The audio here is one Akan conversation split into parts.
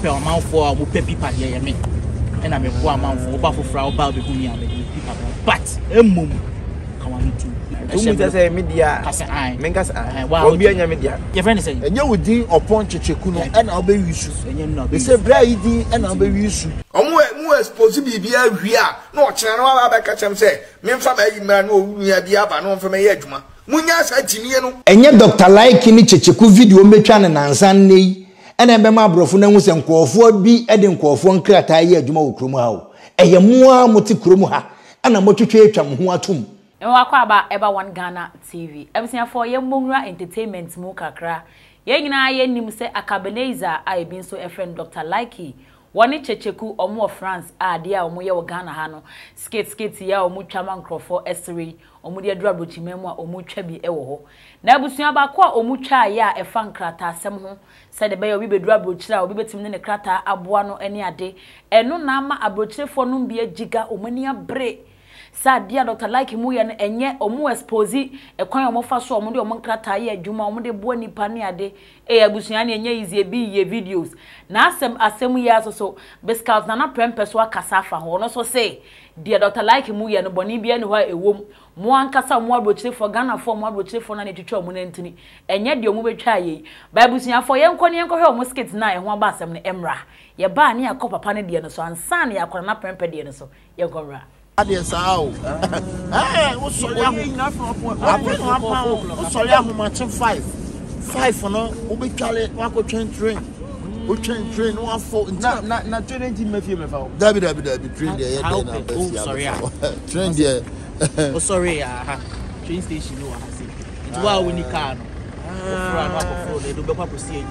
pe o man for mo pe pipa de me and I'm a poor man for Buffalo Frau Barbie who me people. But a mum come on to say media. I Mengas, well, be a media. Your friend is saying, and you would deal upon Chechekuno and I'll be used. And you're not. They say, Brady and I'll be used. More supposed to be here. No, Channel back at him say, Memphis man, who we are the upper known from a Yajma. Munyas at Tiniano. And yet, Dr. Likee Checheku video me channel and Sunday. And I remember brofuna was and Crawford be Eden Crawford Crataia Jumo Krumao. A Yamua Moti Krumuha, and a motivator Muatum. And Wakaba Eba One Ghana TV. Everything for your Mungra Entertainment Mukakra. Yena yen say Akabeneza, I been so a friend Dr. Likee. One Checheku or more France, dear Omoya Ghana Hano, skate ya or Muchaman Crawford Essery, or Mudia Drabuchi Memoir or Muchebi Ewo. Nabusiaba kwa or Mucha ya a fan crata semho, said the bay of Bibe Drabuchla or Bibetim in the crata abuano any a day, and no nama abroche for numbia jiga or mania bre. Sad dear Dr. Likee Muyan and yet or more exposi a coin of Mofaso or Mudio Monkrata ye Juma Mude Boni Pania de Busiani and ye is ye be ye videos. Nasem asemu years or so, Biscout Nana Prempeswa Casafa, or also say, dear Dr. Likee Muyan, Bonibia and why a womb, Moan Casa Morboche for Ghana for Morboche for Nani to Chomunentini, and yet your movie try Babusia for young Conyanko Muskets nine, one bassam Emra. Ye bar near Copper Panadian so and Sunny I call not Prempedian so, Yagora. Adieu, sao. Ah, what's so young enough? So young, much 5 for no, we call it Wako train. We train 1 4 not 20 Matthew. David, train there. Oh, sorry, train there. Oh, sorry, train station. It's well when you can. They do better see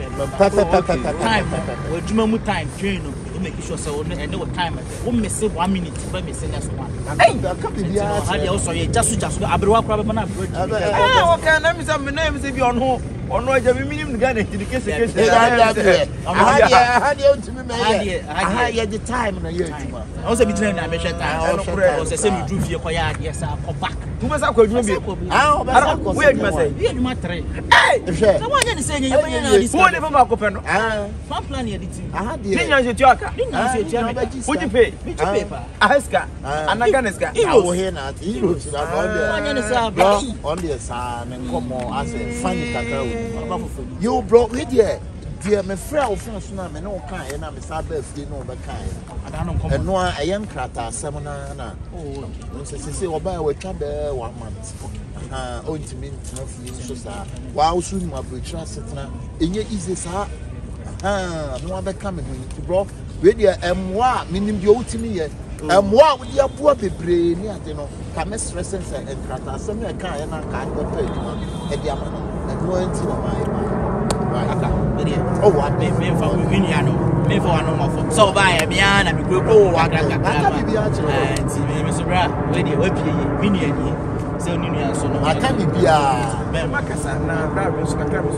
time. Time train. Make sure so and no time. We miss 1 minute, but miss that's one. Hey, also just Abroad problem. Okay, let me say my name is if you on home. Or no, I have minimum Ghana to the case. I had the time in a year. Also, between I mentioned I was the same group here. Yes, I'll come back. Who was I going to be? Where you must say? You must say, hey, no one is saying you never mark open. One plan editing. I had the would you pay? Paper. Aska and Naganeska. I will hear not. He looks on the sun and come on as a funny. You brought with you, dear, my friend, France, and no kind, and I'm a Sabbath, you know, the kind. And no, I am Crata, Samana. Oh, say, Oba, we come there 1 month. Oh, to me, while soon my bridge, in your easy, sir. No other coming to bro. With your M1, meaning you to me, and what with your poor brain, you know, come stress and Crata, some kind, and I can't go pay you at the amount. Going to oh, what may for me for no so by a bian and we go and Mr. Brad, lady, so Nina, so I can't be Macassa now, Brabus,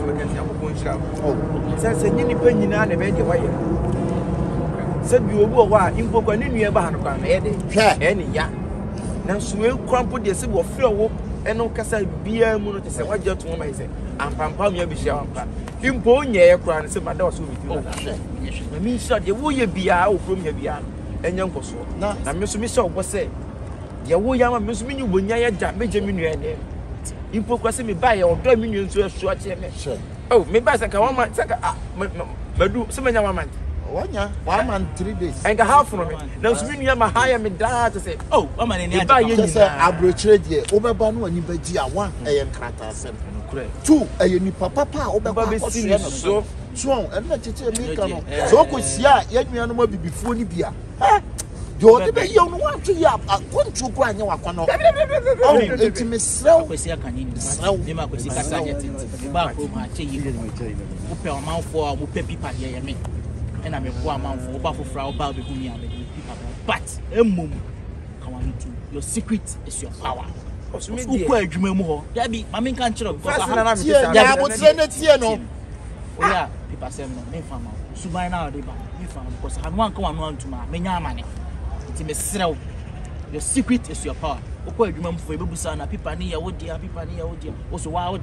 oh, says a ninny penny now, and a way. Said you will go out in book on any about any young. Now, so we'll crumple the civil flow. And no Cassa beer moon to say what you told me. I'm Pampamia Bishop. Impone your crown, so my daughter will be. Me shot the way you be out from your beyond and young Cosso. Now, Miss Michel was say, your way young Miss Minu when you had that Benjamin. You put me by or 2 million to a short. Oh, maybe I can 1 month. But do so many months. 1 month, 3 days. And a half from me. Now, swing you my higher me dad to say, oh, I'm an Indian. I broached you over Banu and Nibegia 1 a.m. Crata 2 a uni papa over so strong and let you tell me. So could see yet me animal before Libya. You're the young one to yap. I couldn't you grind your canoe. Oh, it's Miss Slow. We see a canine. Democracy. Back home, I tell you, open our mouth for people here. And I'm a poor man for Buffalo Frau Barbie who me people. But a mum, come on to your secret is your power. Who quite more? Debbie, my main country of I would send it here. No, yeah, people say no, me farmer. So by now, they buy me farm because I want come on to my money. It's a sell. Your secret is your power. Who quite remember for Busana, people near, oh dear, people near, oh dear, also, wow, dear.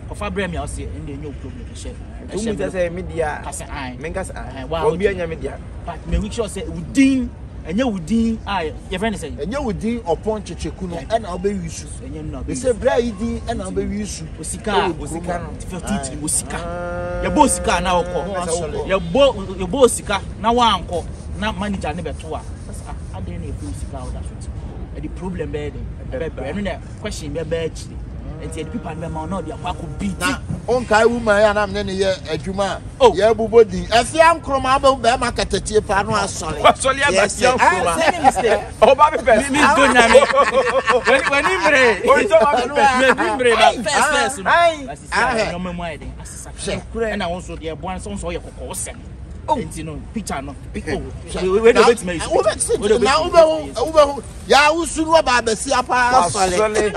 kofa brem ya o se ende enye problem chef tu mu say media kase ai men kase obi anya media but me we sure say udin enye udin ai your friend say enye udin upon Kyekyeku no e na obewisu enye no be say bra idin e na obewisu osika no tifatuti osika ye bo osika na okọ ye bo osika na wa anko na manager ne beto a ade na e bo osika o da so the problem be there no na question be actually and the people and them no dey akwa beat na on kai woman ya na me ne ye adwuma ye bubodi afiam kroma ba be makatatie pa no asole ya afiam kroma o ba be first mi do nya me when imre o to ba be imre ba first ai no me mo ide asisa na won so dey boan so ye kokko sem enti no picture no we do bet me na ube ya usuru ba besi apa asole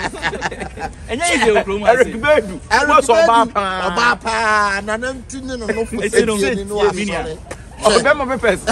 enye ide okroma Eric Bedu wo so ba pa na ntini no no fo no asole o be mo be first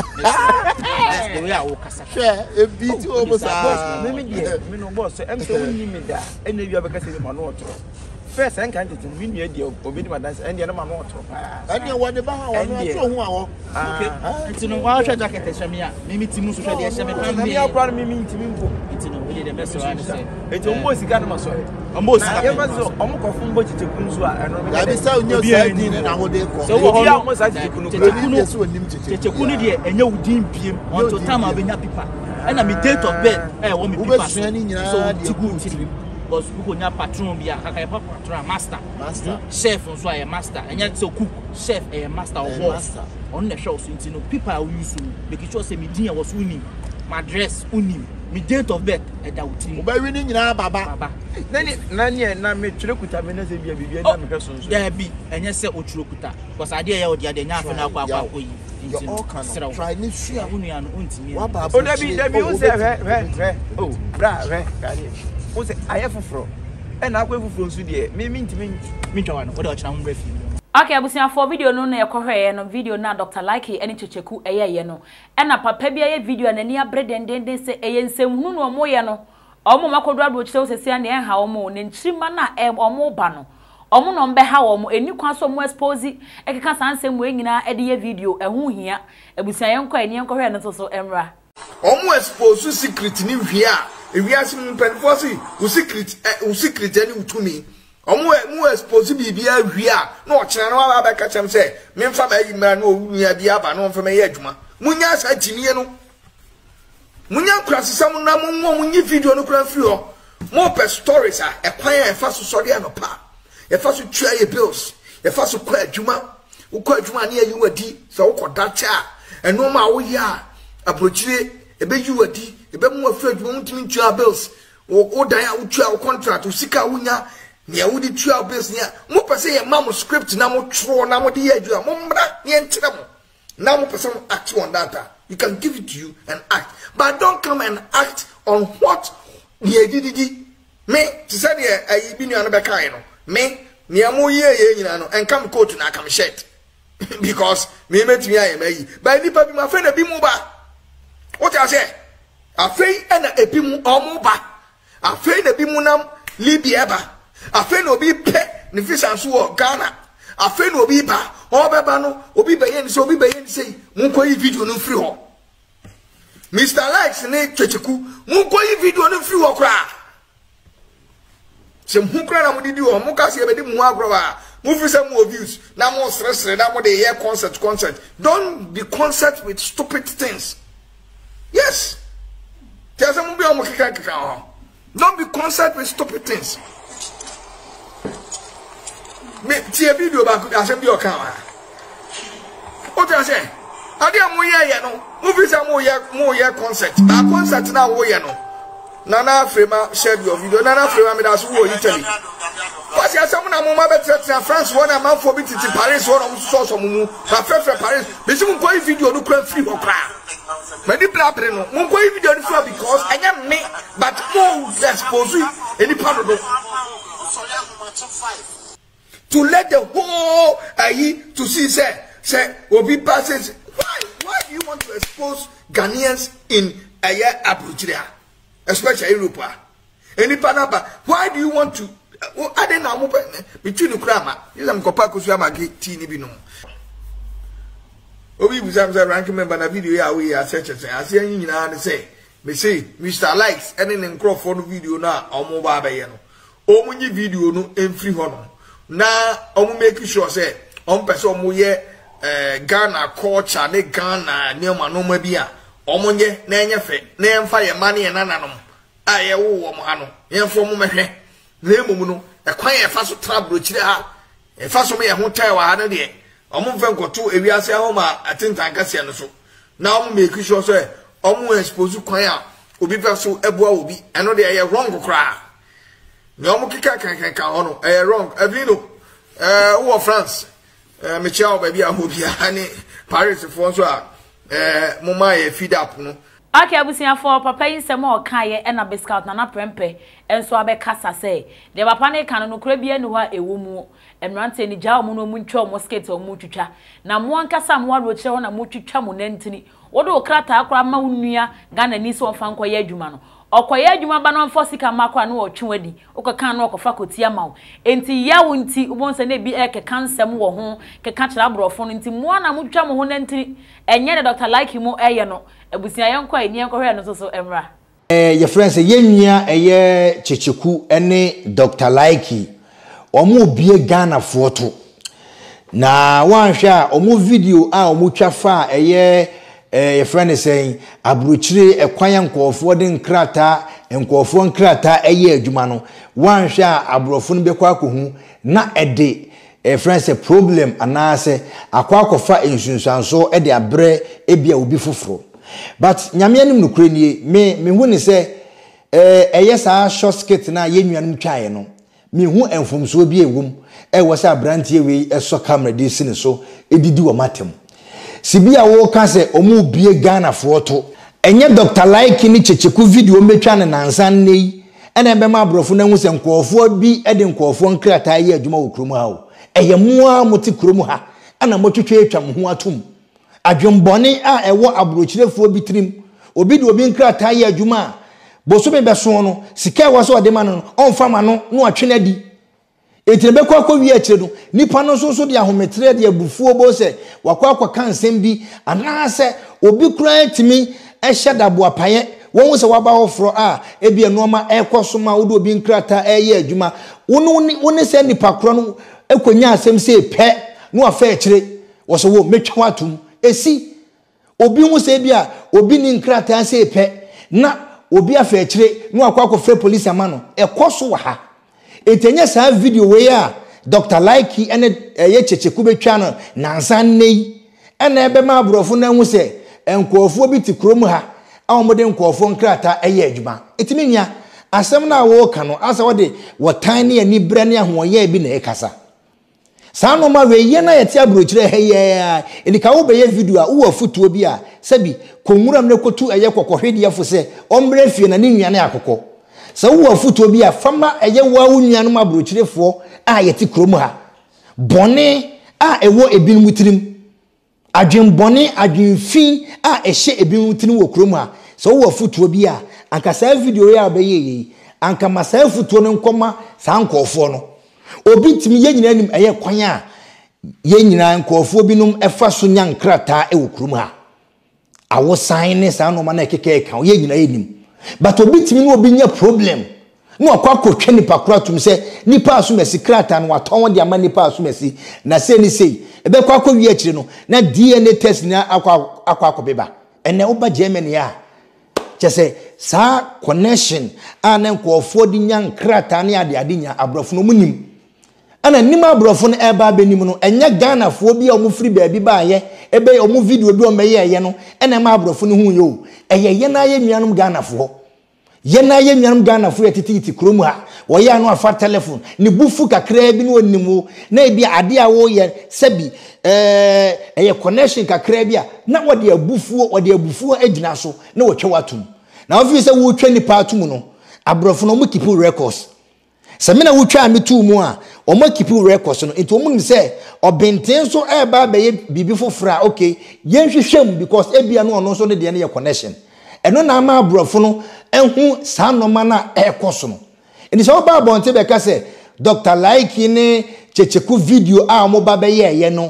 we are wo kasa share e beat o mo sa me die me no boss em so woni me da ena wi abeka se me ma no otro first en kan tete me nua die obi di madan en die na ma no otro pa en die wo de ba ha wo no otro hu awo okay enti no wa hwa jacket e hwame a me timu so hwa de hwe me kan me akwa me ntimi mpo enti no we dey best one say enti o mo sika no ma so o mo sika e ba so o mo kofo mbo Kyekyeku nso a eno ya bi sa onyo sa din na ho de ko so wo ya mo sa Kyekyeku no Kyekyeku ni de enye udin biem on to time abenya pipa na me date of birth wo me pipa so ti good because we go patron bia kaka patron master chef so a master enya so cook chef a master or boss on the show so ntino people are use make sure say me din was unim my dress unim me date of birth e da utim o ba wi ni nyina baba na me twere kuta me na se bia bibia na me hweso so there be enya se o twere kuta because ade ya o de ade nya afa na akwa koyi try ni sua unu ya no untimi o da bi o se re o bra re kare o se aye foforo e na akwa foforo nsu de me ntimi twa no o de o chana ho refi okay abusia for video no na ekohwe no video na Dr. Likee eni Kyekyeku eye no e na papa bia ye video na ni abreden se eye nsem hunu no mo ye no omo makodo ado kire osesi an e ha omo ne nchirima na omo ba no omo no mbe ha omo eni kwa so mo expose ekeka sansem we nyina e de ye video ehu hia abusia ye nkwa eni enkohwe no so emra omo expose secret ni hia ewiase mpenfo si u secret ani utumi omo expose bibia hia na o kire no wa ba ka chem se me mfa ba yi mra na owunya bia ba no mfa me ye adwuma munya sa tinie no munya krasisam na munyi video no kra firi ho mo pe stories a ekwan e fa so sori anopa e fa so twa ye bills e fa so kwa adwuma ukwa adwuma na ye wadi so ukoda cha eno ma wo ya abrochire e be yi wadi e be mu afri adwuma mutimi twa bills o dan a utwa contract usika wunya ne wudi twa bills nya mo pese ye mam script na mo tro na mo de ye adwuma mo mra ye ntira mo na mo pese act on that. You can give it to you and act, but don't come and act on what ye did. Me to say I be no be kind no me niamo ye nyina no and come coat na come shirt because me metimi aye mai but nipa bi ma friend bi mu ba what I say afei na ebi mu omu ba afei na bi mu nam Libya ba afei no bi pe ne fisan so wo Ghana afei no bi ba obeba no obi beyen so obi beyen sei munko yi video no free ho Mr. Likes ne Kyekyeku munko yi video no free ho kra se munkra na mudidi ho muka se be di mu agro mu fi some views na mo stress na mo de hear concert don't be concert with stupid things. Yes, tell some be o mo kika ho don't be concert with stupid things. Me tie video ba ku asem bi o kan wa o tell say ade amu ye no mu fi some mo ye concert ba concert na wo ye no Nana Frema shared your video. Nana Frema made us who Italy. Because you have some Mama better France, one a man for me to Paris, one of source of Mumu, but Paris. But you go video no crime free or crime. But the black no, Mungo video because I am me, but no expose any part of it. To let the whole to see say will be passes. Why do you want to expose Ghanaians in Abuja? Especially Europe. Any Panama, why do you want to ade na mo between the krama yesam kopa kosu amagi tea ni bi no obi busam say rank member na video ya we ya search ase yin nyina ne say me say Mr. Likes ene ne nkrofo no video na omo ba ba ye no omo nyi video no emfiri ho no na omo make sure say on person omo ye Ghana culture ne Ghana ne ma no ma bia omo nye na enye fe na emfa ye ma ne nananom aye wo omo ha no yemfo mo mehwe na emom no ekwan ye fa so trouble chire ha e fa so me ye ho tai wa ha no de omo mfe nkoto ewiase ho ma atentan kase no so na omo make sure say omo expose kwan a obi fa so eboa obi eno de ye wrong kra na omo kika kan ho no wrong avino wo France me chiao baby ahobia ne Paris for so a mama ye feed up no okay abusia for papa yin o kan ye na Biscout na prempe enso abekasa say de papa ne kan no kura bia nu ha ewu mu emrante ni ja omo no mu ntwa omo skate omo twitwa na mo ankasa mo aro kire na mo twitwa mo nantini wodo krata akora ma unua Ghana ni so fa nkoye adwuma no okoye adwuma ba no mfo sika makwa no otwewadi okokan no okofa kotia mawo enti yawo nti ubonse na bi kansem wo ho keka kira brofo no nti mo na mo twa mo ho nantini enye de Dr. Likee mo eye no abusia yenko eni yenko hwe no so emra your friends yenua eye Kyekyeku ene Dr. Likee omo bie Ghana foto na wanhwe a omo video a omo twa fa eye your friend is saying abruchire ekwan nkofo de nkrata nkofo nkrata eye adwuma no wanhwe a abrofo no bekwa akohu na ede friend say problem anase akwakofa ensunsanso ede abre ebia obi foforo but nyame anim no kure nie me hu ni say eye sa short skit na yenuanum twae no me hu enfomso bi ewum wo say abrantie we eso camera di sine so edidi wo matem Sibia wo ka se omu bie Ghana foto enye Dr. Likee ni Kyekyeku video metwa ne nansan nei ene ebe ma abrofo na hu se nkofo bi ede nkofo nkrata ye adwuma wo kromu ha o eye moa moti kromu ha ana motwetwe atwa mo ho atom adwombone a ewo abrochirefo bi trim obi de obi nkrata ye adwuma boso me beso no sika wa so ode ma no onfa ma no no atwena di Etirebe kwa wi akire no nipa no so de ahometre de abufuo bo se wakwa kansem bi anase obi kura timi ehye dabo apaye won se waba ofro a ebia noma ekoso ma wo do obi nkrata eye adwuma woni se nipa kro no ekonya asem se pe no afa akire wo se wo metwa atum esi obi hu se bia obi ni nkrata se pe na obi afa akire no akwa fe police amano ekoso wa ha Etenye sa video we ya Dr. Likee ene ye Kyekyeku betwa no nansan nei ene ebe ma abrofo na hu se enkofo bi ti krom ha a omode enkofo nkrata eye adwuma etimi nya asem na wo ka no asa wode wotan ne ani bre ne ahoye bi na ekasa sa no ma we ye na yete abrochire heye enika wo be ye video a wo afutuo bi a sabi konwuram ne kotu eye kokohwede afo se ombre fie na ne nnuane akokɔ So wo futo bi a fama eye wa wunua no mabrochirefo a yeti kromu ha bone a ewo ebinum tirim adwen bone adwen fin a ehye ebinum tirim wo kromu ha so wo futo bi a anka sa video ya obeye anka masa futo no nkoma sa nkofo no obi timi ye nyina anim eye kwan a ye nyina nkofo binum efa so nya nkrata e wo kromu ha awo sign ne sa no ma na keke kan ye nyina enim but obi timi no obi nya problem no akwa twa nipa kura tum se nipa asumesi krata no aton de ama nipa asumesi na se ni sei ebe kwa wi akire no na DNA test na akwa beba ene oba Germany ya chese sa connection ana nkofo di nya krata ne ade nya abrofo no munim ana nima abrofo no eba benim no enya Ghana fo bi a omu free baabi ba ye ebe omu video bi o meye ye no ena ma abrofo no hu yo ye na ye nuanom Ghana fo ye na ye nuanom Ghana fo yetiti kromu ha wo ye anu afa telephone ni bufu kakra bi no onimu na bi ade a wo ye sabi ye connection kakra bi a na wo de abufuo agina so na wo twa watum na wo fi se wo twa nipa atum no abrofo no mu keep records se me na wo twa ametu mu a o ma keep records no ento mu se obenten so e ba be bibi fofora okay yen hwehwem because ebia no ono so de ne ye connection eno na ma abrofo no enhu sa no ma na ekoso no eni so ba bonte be ka se Dr. Likee ne Kyekyeku video a omo ba be ye no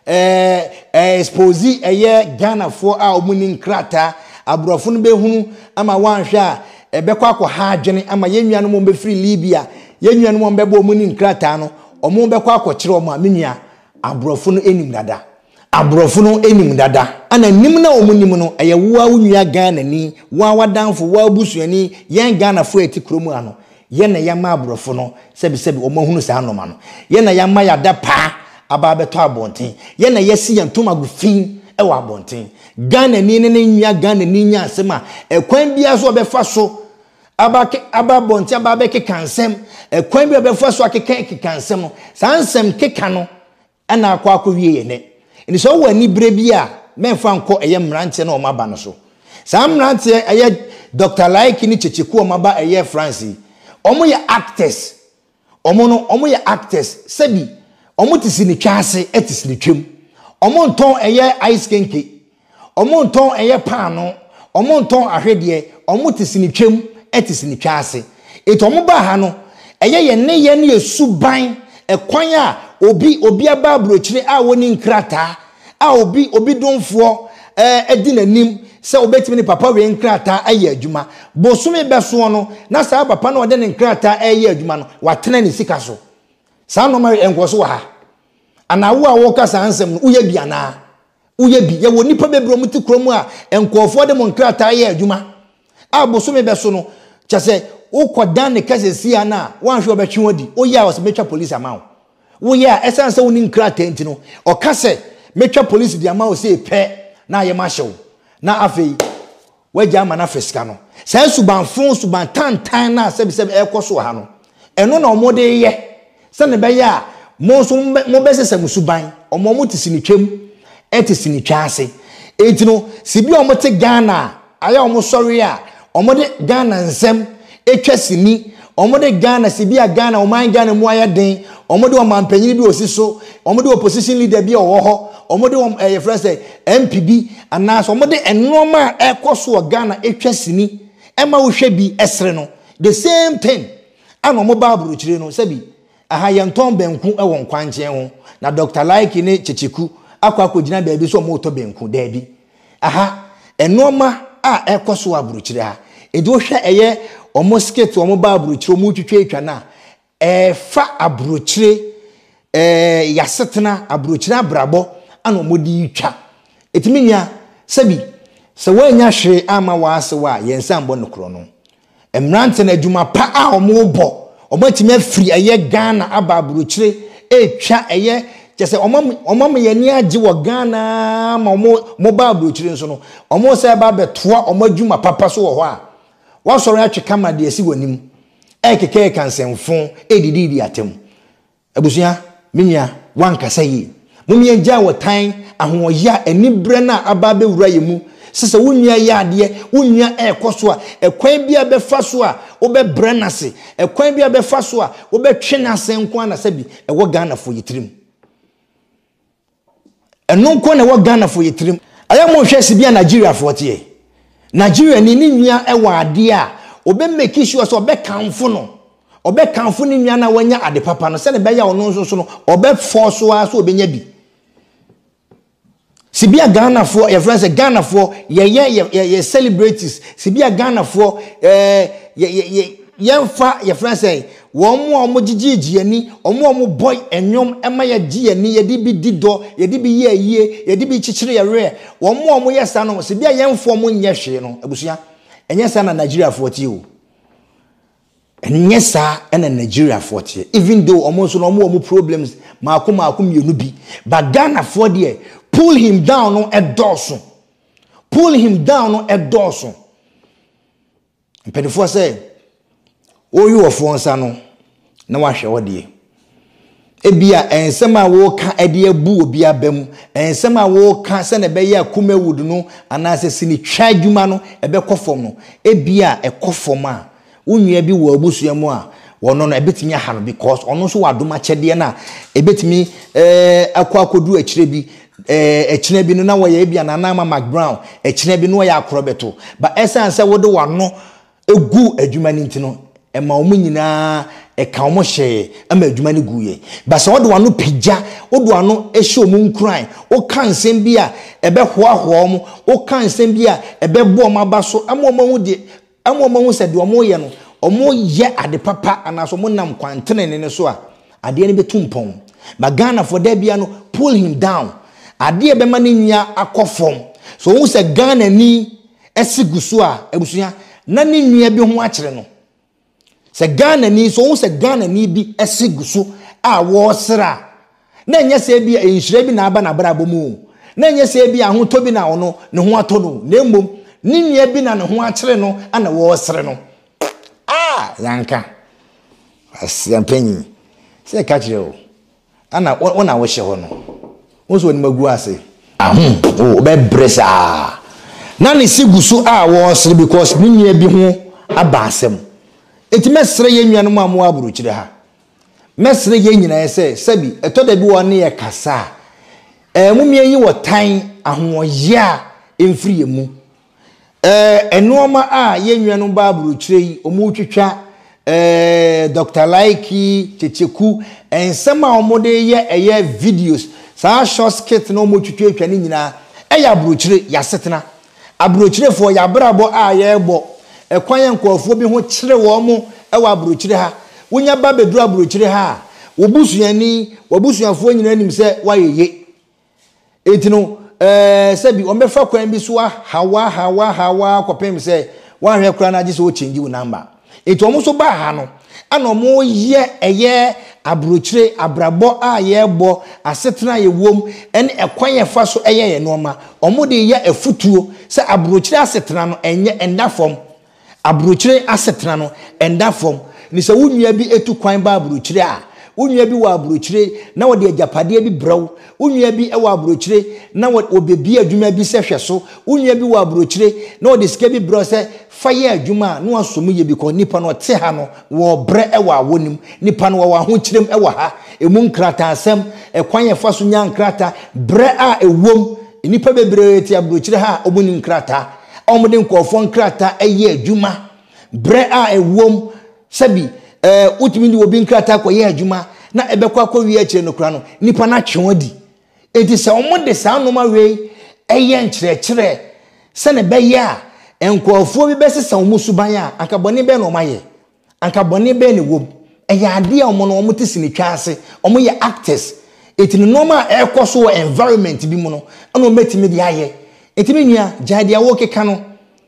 expose Ghana for a omo ni nkrata abrofo no be hunu ama wanhwe a ebekwa akọ ha adwene ama yennuanu mo be free Libya yennuanu mo be bo omo ni nkrata no omo bekwa akọ kire omo amenua abrofo no enim dada abrofo no enim dada ana nim na omo nim no eye wo awunua Ghana ni wa wadanfo wa abusuani yen Ghana fo eti kromu ano ye na yama abrofo no sebi omo hunu sa anoma no ye na yama yada pa aba beto abonten ye na yesi yantoma gufin e wa abonten Ghana ni ne nua Ghana ni nya asema ekwan bia so obefa so aba bonten aba be kekansem ekwan bia obefa so kekansem no sansem keka no ana akwa wie ye ne ni so wani brebi a menfa nko eye mrante na o maba no so sa mrante eye Dr. Likee ni Kyekyeku o maba eye France omo ye actors omo ye actors sabi omo tisi ni twase etisi ni twem omo nton eye ice kenke omo nton eye paano omo nton ahwede omo tisi ni twem etisi ni twase omo ba ha no eye ye ne ye ne suban ekwan a obi aba abrochire a woni nkrata a obi donfo edi nanim se obetimi ni papa we nkrata aye adwuma bosome beso no na sa papa na ode ne nkrata aye adwuma no watena ni sika so sa no ma enkoso wa ha ana wo a wo kasa ansem no uye bia na uye bi ye woni pa bebro muti kromu a enkofo de mo nkrata aye adwuma a bosome beso no chase ukodan ne kase sia na wanhwe obetwe wodi oye a osemetwa police amawo wo ye a esanse woni nkrata ntino o kase metwa police di amawo se pe na ye ma hyew na afei waja ma na fesika no sai suban tantan na sebi ekoso ha no eno na omode ye se ne be ya mo be sesam suban omo tisi ni twem etisi ni twase etino sibi omo te Ghana aya omo sori a omode Ghana nsem etwasini omode Ghana sibi a Ghana oman Ghana mu aya den omode omanpanyin bi osiso omode opposition leader bi owo ho omode your friend say MPB anas omode enoma ekoso Ghana etwasini ema wo hwe bi esre no the same thing ana omo ba abrochire no sabi aha yenton benku ewo nkwanche ho na Dr. Likee ne Kyekyeku akwa bia bi so omo to benku dabi aha enoma a ekoso abrochire ha edi wo hwe eye omo skate omo ba abrochire omo twetwe atwa na fa abrochire yasetena abrochire abrabo ana omodi twa etiminya sabi se wanya hwe ama waase wa yensambo nokro no emrante na adwuma pa a omo matimi afiri eye Ghana aba abrochire etwa eye chese omo yeni age wo Ghana ma omo ba abrochire nso no omo se ba betoa omo adwuma papa so wo ho a wasoro atwe kama de esi wanim ekeke kansemfo edididi atem abusua minya wankasa yi mumye gya wotan ahoya enibre na aba be wura yemu sese wunua ya ade wunua ekoso a ekwan bia be fa so a obe brenase ekwan bia be fa so a obe twena senko ana sabi ewo Ghana fo yitirim enonko na ewo Ghana fo yitirim aya mo hwe sibia Nigeria fo tie Nigeria ni nua ewa ade a obe make sure so obe kanfo no obe kanfo ni nua na wanya ade papa no se ne be ya ono nso no obe force a so obenya bi sibia Ghana for your friends Ghana for ye celebrities sibia Ghana for yemfa your friends say omo gigigi ani omo boy enyom ema ye gi ani ye di bi dido ye di bi ye ye di bi chichire ye re omo yesa no sibia yemfo omo nye hwe no abusua enye sa na Nigeria for ti o enye sa na Nigeria for ti even though omo so no omo problems maakum yenu bi but Ghana for there pull him down on a dorsum. Pull him down on a dorsum. And Penifo say, oh, you are Fonsano. No, I shall dear. Ebia and some I walk a dear boo be a bem, and some I walk send a bear kume would know, and as a silly child humano, a becofono. Ebia a coffoma. Unya be wobusia moi. One on a bit in your hand because on also I do much a diana. A bit me a quack do a trebi. Chinebi no na we bia na nama McBrown chinebi no ya akrobeto but essence we do one no egu adwuma ni ntino ma omu nyina ka omo hye ama adwuma ne guye ba se wode wano pigya wode wano ehye omu nkran wo kan nsem bi a ebe hoahoa omo wo kan nsem bi a ebe bo omo aba so ama omo hu se de omo ye no omo ye ade papa anaso mo nam kwantene ne so a ade ne betumpon ba Ghana for there bia no pull him down ade ebe ma ne nwia akofom so wo se Ghana ni esigusu a ebusuya na ne nwia bi ho akere no se Ghana ni so wo se Ghana ni bi esigusu a wo sra na nya se bi enhire bi na aba na bra bomu na nya se bi ahoto bi na ono ne ho ato no na emom ne nwia bi na ne ho akere no ana wo sre no yanka asiampenyi se ka kire o ana wona wo hye ho no wo so ni magu ase o be bresa na ne sigusu a wo sre because ne nwia bi ho aba asem eti mesre ye nwia no mu amu aburu kire ha mesre ye nyina ye se sabi etoda bi woni ye kasa mumie yi wotan ahoye a emfiri ye mu enoma a ye nwia no ba aburu kire yi omu twetwa Dr. Likee Kyekyeku ensema omode ye videos sa short skit no mo twetwa atwa ni nyina ya aburu kire ya setena aburu kire fo ya brabo a ye bo ekwan nkofo bi ho kire wo mo ewa aburu kire ha wonya ba beduru aburu kire ha wobusuani wobusuafo nyina anim se wayeye etino sabi ombefa kwan bi so hawa kopem se wanhwe kra na agise wo change wo number eto omo so ba ha no ana omo ye eye abrochire abrabo a ye bo asetena ye wom ene ekwan ye fa so eye ye noma omo de ye afutuo se abrochire asetena no enye endafom abrochire asetena no endafom ni se wunua bi etu kwan ba abrochire a wunua bi wa abrochire na wo de Agyapade bi braw wunua bi e wa abrochire na wo bebi adwuma bi se hwe so wunua bi wa abrochire na wo de sika bi braw se faye adwuma no asomu ye bi ko nipa no te ha no wo bre e wa wonim nipa no wa ho kirem e wa ha emu nkrata asem e kwan ye fa so nya nkrata bre a ewom nipa bebre ti abrochire ha omuni nkrata omode nkofo nkrata eye adwuma bre a ewom sabi utimi ndi obi nkrata ko ye adwuma na ebekwa akwa akire no kra no nipa na twodi enti se omode sa anoma we eye nkyerɛkyerɛ se ne be ya enkofo bi besesa omusuban a ankabone be no maye ankabone be ne wom eya ade a omo no omo tisini twaase omo ye actors enti no normal ekoso environment bi mu no ana ometimi de aye etimi nua jade a wo keka no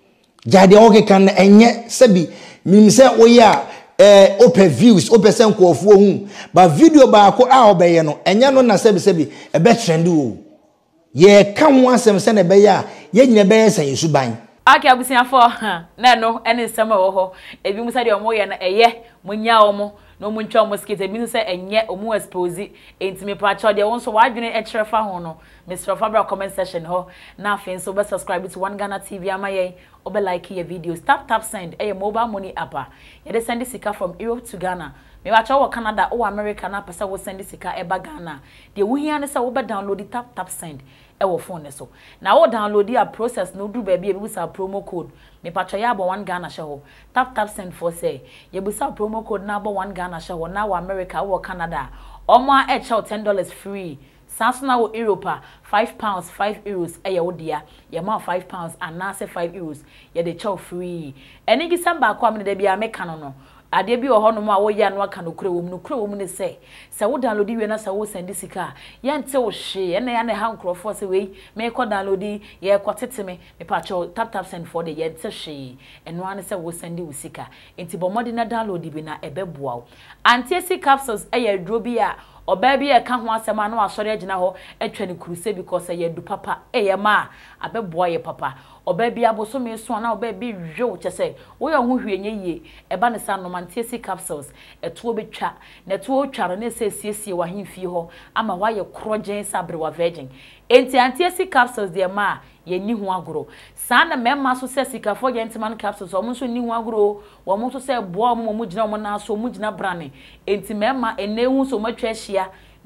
na enye sabi mimse oye a open views open sen nkofo hu ba video ba ko a obeye no enye no na sabi ebe trend o ye ka ho asem se na be ya ye nyina be san yesuban Aki abusiafo na no ene nsema wo ho ebi mu sade omo ye na eye munya omo no mu ntwa omo skate ebi se enye omo expose entime pa cha de won so wadwene e kyerfa ho no Mr. Fabra comment section ho na afen so be subscribe to One Ghana TV amaye obe like your videos tap send mobile money app ye de send sika from Europe to Ghana me ba cha wo Canada or America na pesa wo send sika eba Ghana de wo hia ne se wo be download tap send ewo phone so na wo download a process no do baby e busa promo code me patcha ya bo One Ghana sheho tap send for say ye busa promo code na bo One Ghana sheho na wo America or Canada omo a $10 free Samsung wo Europa £5 €5 eye wo dia ye ma £5 and na say €5 ye de chow free eni gisamba kwa me de bia me kan no ade bi ho no ma wo ya no aka no kure wom ne se wo download we na se wo send sika ye nte wo hye ye na ya na ha nkrofo se we me ko download ye ko teteme me pa cho tap send for the ye nte hye eno an se wo send wo sika enti bomodi na download bi na ebeboa wo anti capsules eye dro bi a oba bi e ka ho asema na asori agina ho atwa ne kuruse because ye du papa eye ma abeboa ye papa oba bi aboso me so na oba bi hwe chese wo ye ho hwenye ye eba ne sa no mantiesi capsules etuo betwa na tuo tware ne sesiesie wa hemfie ho ama wa ye krogen sabre wa virgin enti antiesi capsules de ma ye ni ho agoro sa na mema so se sikafo ye ntiman capsules o mo so ni ho agoro wo mo so se boa mo gina mo na so mo gina brane enti mema enehu so matwa hia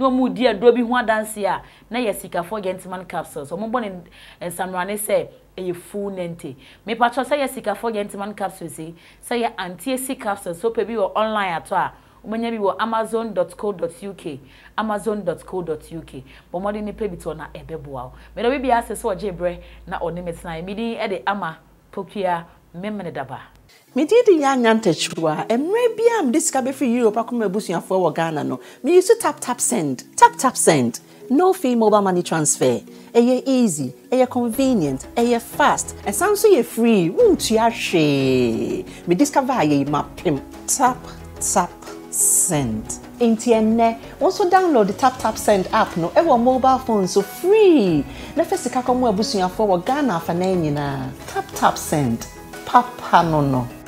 no mu di adro bi ho adanse a na ye sikafo gentleman capsules so mo bone ensamrane say e full nente me patcho say ye sikafo gentleman capsules say ye anti-acid capsules so pe bi wo online ato a umanya bi wo amazon.co.uk amazon.co.uk bomodi ni pe bi to na ebeboa me do bi access o jebre na oni metina mi din e de ama pokia memene daba me did ya nyantachua emre bia m this ka be free Europe akoma busuafo wo Ghana no me use tap send no fee mobile money transfer easy convenient fast and sound so you free won't you hwe me discover ye mapim tap send Intienne also download the tap send app no e mobile phone so free na fesika komo abusuafo wo Ghana afa na nyina tap send papa no